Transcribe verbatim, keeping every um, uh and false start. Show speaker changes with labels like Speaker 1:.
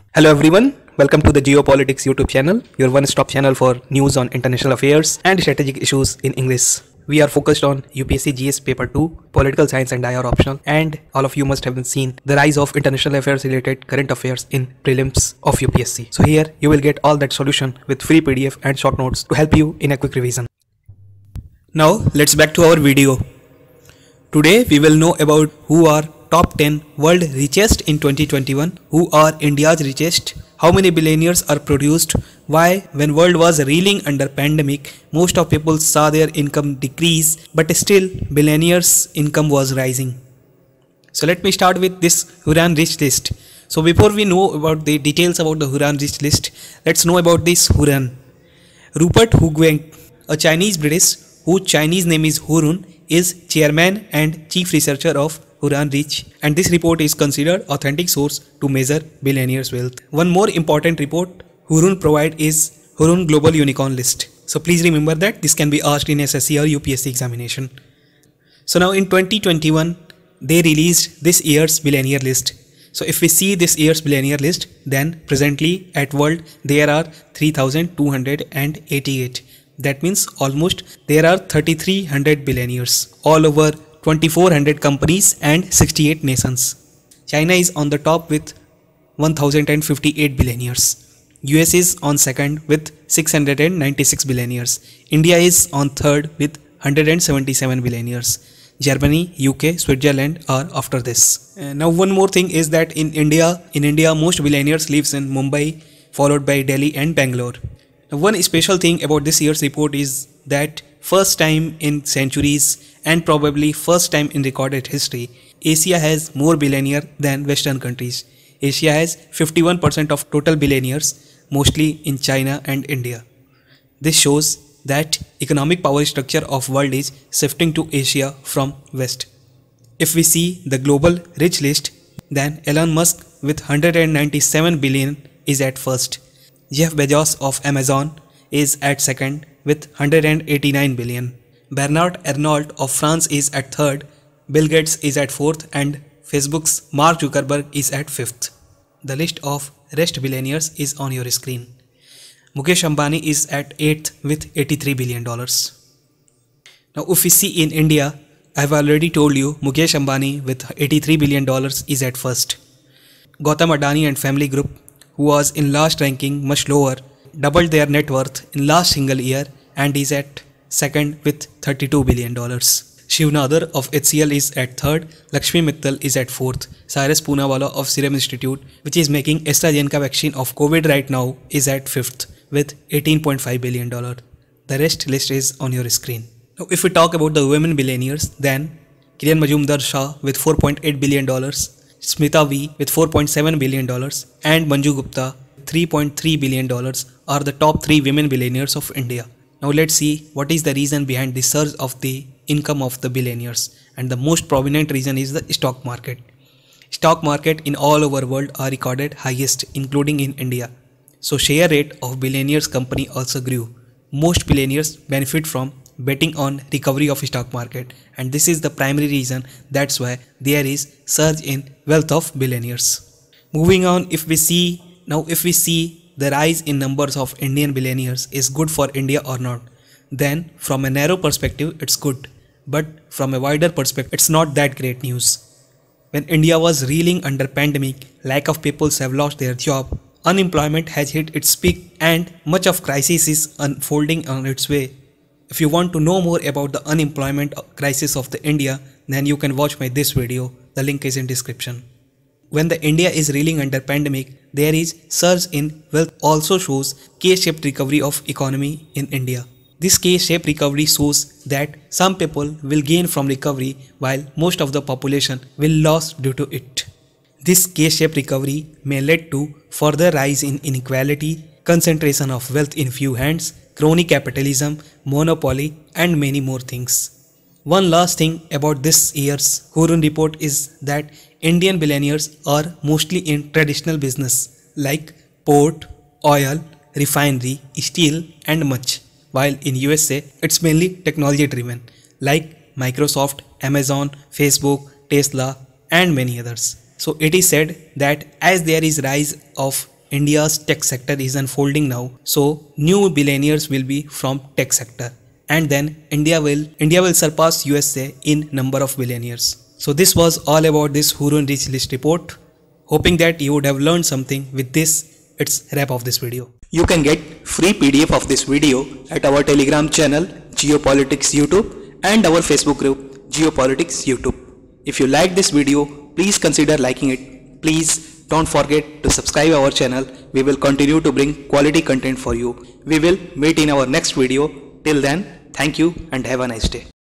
Speaker 1: Hello everyone, welcome to the Geopolitics YouTube channel, your one-stop channel for news on international affairs and strategic issues in English. We are focused on U P S C G S Paper two, Political Science and I R optional, and all of you must have seen the rise of international affairs related current affairs in prelims of U P S C. So here you will get all that solution with free P D F and short notes to help you in a quick revision. Now let's back to our video. Today we will know about who are top ten world richest in twenty twenty-one, who are India's richest, how many billionaires are produced, why when world was reeling under pandemic, most of people saw their income decrease, but still billionaires income was rising. So let me start with this Hurun rich list. So before we know about the details about the Hurun rich list, let's know about this Hurun. Rupert Huguen, a Chinese British whose Chinese name is Hurun, is chairman and chief researcher of Hurun Rich, and this report is considered authentic source to measure billionaires' wealth. One more important report Hurun provide is Hurun Global Unicorn List. So please remember that this can be asked in S S C or U P S C examination. So now in twenty twenty-one, they released this year's billionaire list. So if we see this year's billionaire list, then presently at world there are three thousand two hundred eighty-eight. That means almost there are three thousand three hundred billionaires all over twenty-four hundred companies and sixty-eight nations. China is on the top with one thousand fifty-eight billionaires. U S is on second with six hundred ninety-six billionaires. India is on third with one hundred seventy-seven billionaires. Germany, U K, Switzerland are after this. Uh, now one more thing is that in India, in India most billionaires lives in Mumbai, followed by Delhi and Bangalore. Now one special thing about this year's report is that first time in centuries and probably first time in recorded history, Asia has more billionaires than Western countries. Asia has fifty-one percent of total billionaires, mostly in China and India. This shows that economic power structure of world is shifting to Asia from West. If we see the global rich list, then Elon Musk with one hundred ninety-seven billion is at first. Jeff Bezos of Amazon is at second with one hundred eighty-nine billion. Bernard Arnault of France is at third, Bill Gates is at fourth, and Facebook's Mark Zuckerberg is at fifth. The list of rest billionaires is on your screen. Mukesh Ambani is at eighth with eighty-three billion dollars. Now if we see in India, I have already told you Mukesh Ambani with eighty-three billion dollars is at first. Gautam Adani and family group, who was in last ranking much lower, doubled their net worth in last single year and is at second with thirty-two billion dollars. Shiv Nadar of H C L is at third, Lakshmi Mittal is at fourth, Cyrus Poonawalla of Serum Institute, which is making AstraZeneca vaccine of COVID right now, is at fifth with eighteen point five billion dollars. The rest list is on your screen. Now if we talk about the women billionaires, then Kiran Majumdar Shah with four point eight billion dollars, Smita V with four point seven billion dollars, and Manju Gupta three point three billion dollars are the top three women billionaires of India. Now let's see what is the reason behind the surge of the income of the billionaires, and the most prominent reason is the stock market. Stock market in all over world are recorded highest, including in India. So share rate of billionaires company also grew. Most billionaires benefit from betting on recovery of stock market, and this is the primary reason. That's why there is surge in wealth of billionaires. Moving on, if we see now if we see the rise in numbers of Indian billionaires is good for India or not, then from a narrow perspective it's good, but from a wider perspective it's not that great news. When India was reeling under pandemic, lack of people have lost their job, unemployment has hit its peak, and much of crisis is unfolding on its way. If you want to know more about the unemployment crisis of the India, then you can watch my this video, the link is in description. When the India is reeling under pandemic, there is surge in wealth also shows K-shaped recovery of economy in India. This K-shaped recovery shows that some people will gain from recovery while most of the population will lose due to it. This K-shaped recovery may lead to further rise in inequality, concentration of wealth in few hands, crony capitalism, monopoly, and many more things. One last thing about this year's Hurun report is that Indian billionaires are mostly in traditional business like port, oil, refinery, steel and much, while in U S A it's mainly technology driven like Microsoft, Amazon, Facebook, Tesla and many others. So it is said that as there is rise of India's tech sector is unfolding now. So new billionaires will be from tech sector, and then India will India will surpass U S A in number of billionaires. So this was all about this Hurun Rich List report. Hoping that you would have learned something with this. It's wrap of this video.
Speaker 2: You can get free P D F of this video at our Telegram channel Geopolitics YouTube and our Facebook group Geopolitics YouTube. If you like this video, please consider liking it. Please don't forget to subscribe our channel. We will continue to bring quality content for you. We will meet in our next video. Till then, thank you and have a nice day.